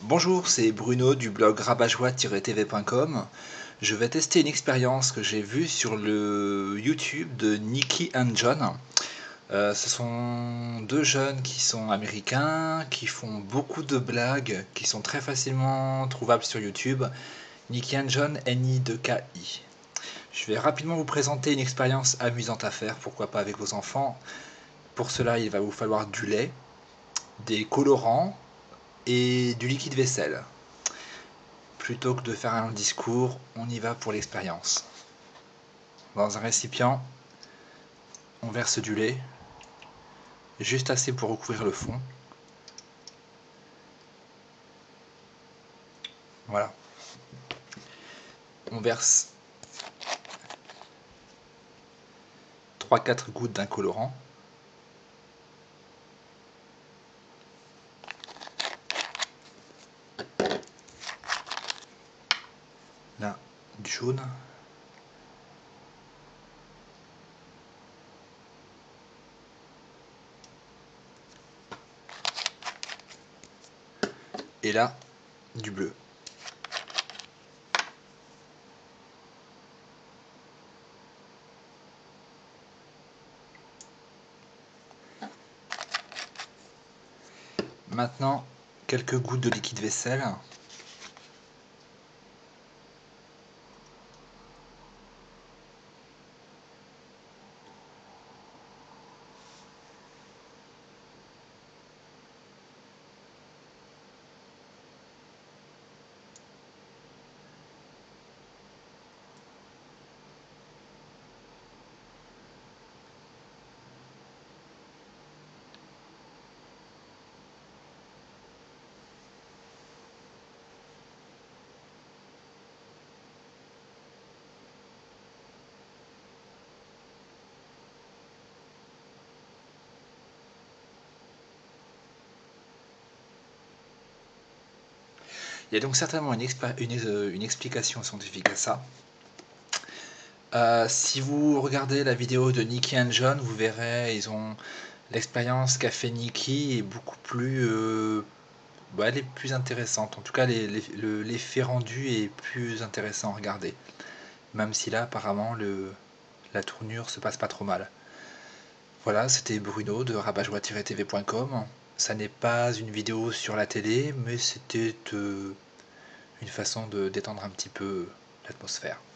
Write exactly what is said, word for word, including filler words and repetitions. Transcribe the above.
Bonjour, c'est Bruno du blog rabat-joie tiret t v point com. Je vais tester une expérience que j'ai vue sur le YouTube de Nicky and John. Euh, ce sont deux jeunes qui sont américains, qui font beaucoup de blagues, qui sont très facilement trouvables sur YouTube. Nicky and John, N I deux K I. Je vais rapidement vous présenter une expérience amusante à faire, pourquoi pas avec vos enfants. Pour cela, il va vous falloir du lait, des colorants et du liquide vaisselle. Plutôt que de faire un long discours, on y va pour l'expérience. Dans un récipient, on verse du lait, juste assez pour recouvrir le fond. Voilà. On verse trois à quatre gouttes d'un colorant. Là, du jaune. Et là, du bleu. Maintenant, quelques gouttes de liquide vaisselle. Il y a donc certainement une, une, une explication scientifique à ça. Euh, si vous regardez la vidéo de Nicky and John, vous verrez, ils ont l'expérience qu'a fait Nicky est beaucoup plus, euh, bah, elle est plus intéressante. En tout cas, l'effet rendu est plus intéressant à regarder. Même si là, apparemment, le, la tournure se passe pas trop mal. Voilà, c'était Bruno de rabat-joie tiret t v point com. Ça n'est pas une vidéo sur la télé, mais c'était euh, une façon de détendre un petit peu l'atmosphère.